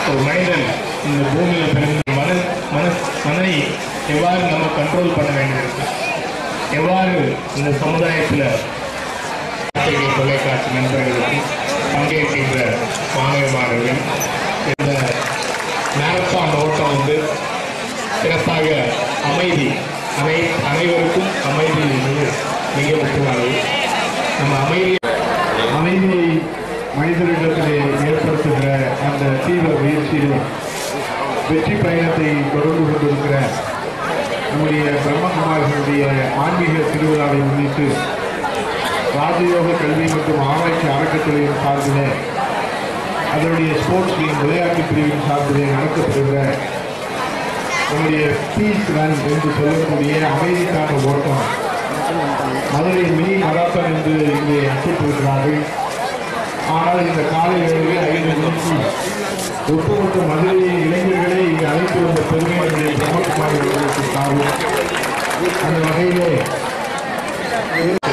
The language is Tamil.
ஒரு மனிதன் இந்த பூமியில் பிறந்த மனதை எவ்வாறு நம்ம கண்ட்ரோல் பண்ண வேண்டியிருக்கு, எவ்வாறு இந்த சமுதாயத்தில் தொலைக்காட்சி நண்பர்களுக்கு பங்கேற்கின்ற மாணவர்கள் இந்த மேரத்தான் ஓட்டம் வந்து சிறப்பாக அனைவருக்கும் அமைதி என்பது மிக முக்கியமானது. நம்ம அமைதியை மனிதர்களிடத்திலே ஏற்படுத்துகிற அந்த தீவிர முயற்சியிலே வெற்றி பயணத்தை தொடர்ந்து கொண்டிருக்கிற நம்முடைய பிரம்மகுமார்களுடைய ஆன்மீக திருவிழாவை முன்னிட்டு ராஜயோக கல்வி மற்றும் ஆராய்ச்சி அறக்கட்டளையின் சார்பிலே அதனுடைய ஸ்போர்ட்ஸ் விங் விளையாட்டு பிரிவின் சார்பிலே நடத்தப்படுகிற நம்முடைய பீஸ் ரன் என்று சொல்லக்கூடிய அமைதிக்கான ஓட்டம் மதுரை மினி மராத்தான் என்று இங்கே கூட்டிருக்கிறார்கள். ஆனால் இந்த காலை வேளையில் 5 மணிக்கு ஒட்டுமொத்த மதுரை இளைஞர்களே இங்கு அழைத்து வந்த பெருமை நம்முடைய பிரம்மகுமார் அவர்களுக்கு சார்பு. அந்த வகையிலே